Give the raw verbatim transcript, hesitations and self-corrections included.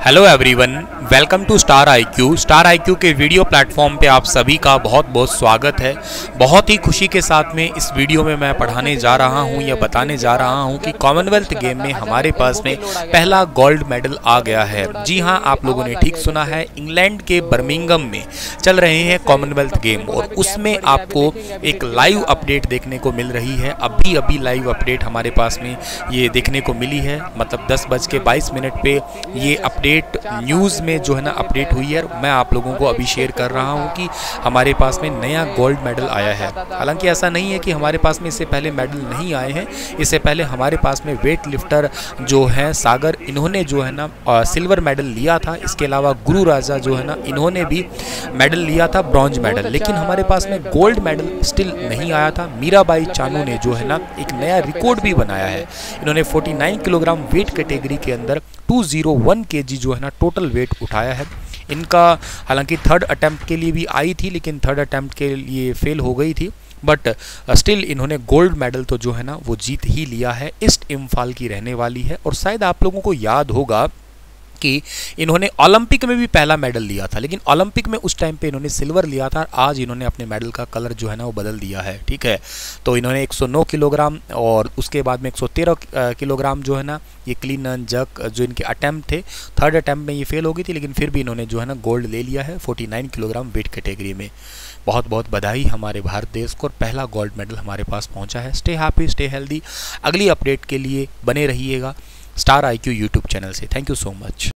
Hello everyone, welcome to star I Q. Star I Q के video platform पे आप सभी का बहुत बहुत स्वागत है। बहुत ही खुशी के साथ में इस वीडियो में मैं पढ़ाने जा रहा हूं या बताने जा रहा हूं कि कॉमनवेल्थ गेम में हमारे पास में पहला गोल्ड मेडल आ गया है। जी हां, आप लोगों ने ठीक सुना है, इंग्लैंड के बर्मिंघम में चल रहे हैं कॉमनवेल्थ गेम और उसमें आपको एक लाइव अपडेट देखने को मिल रही है। अभी अभी लाइव अपडेट हमारे पास में ये देखने को मिली है, मतलब दस बज के बाईस मिनट पे ये अपडेट न्यूज़ में जो है ना अपडेट हुई है। मैं आप लोगों को अभी शेयर कर रहा हूं कि हमारे पास में नया गोल्ड मेडल आया है। हालांकि ऐसा नहीं है कि हमारे पास में इससे पहले मेडल नहीं आए हैं। इससे पहले हमारे पास में वेट लिफ्टर जो है सागर, इन्होंने जो है ना सिल्वर मेडल लिया था। इसके अलावा गुरु राजा जो है ना, इन्होंने भी मेडल लिया था, ब्रॉन्ज मेडल। लेकिन हमारे पास में गोल्ड मेडल स्टिल नहीं आया था। मीराबाई चानू ने जो है ना एक नया रिकॉर्ड भी बनाया है। इन्होंने उनचास किलोग्राम वेट कैटेगरी के अंदर दो सौ एक केजी जो है ना टोटल वेट उठाया है। इनका हालांकि थर्ड अटेम्प्ट के लिए भी आई थी, लेकिन थर्ड अटेम्प्ट के लिए फेल हो गई थी, बट स्टिल इन्होंने गोल्ड मेडल तो जो है ना वो जीत ही लिया है। ईस्ट इम्फाल की रहने वाली है और शायद आप लोगों को याद होगा कि इन्होंने ओलंपिक में भी पहला मेडल लिया था, लेकिन ओलंपिक में उस टाइम पे इन्होंने सिल्वर लिया था। आज इन्होंने अपने मेडल का कलर जो है ना वो बदल दिया है, ठीक है। तो इन्होंने एक सौ नौ किलोग्राम और उसके बाद में एक सौ तेरह किलोग्राम जो है ना ये क्लीन एंड जर्क जो इनके अटैम्प्ट थे, थर्ड अटैम्प्ट में ये फेल हो गई थी, लेकिन फिर भी इन्होंने जो है ना गोल्ड ले लिया है उनचास किलोग्राम वेट कैटेगरी में। बहुत बहुत बधाई हमारे भारत देश को, और पहला गोल्ड मेडल हमारे पास पहुँचा है। Stay happy, stay healthy. अगली अपडेट के लिए बने रहिएगा star I Q YouTube channel से। Thank you so much.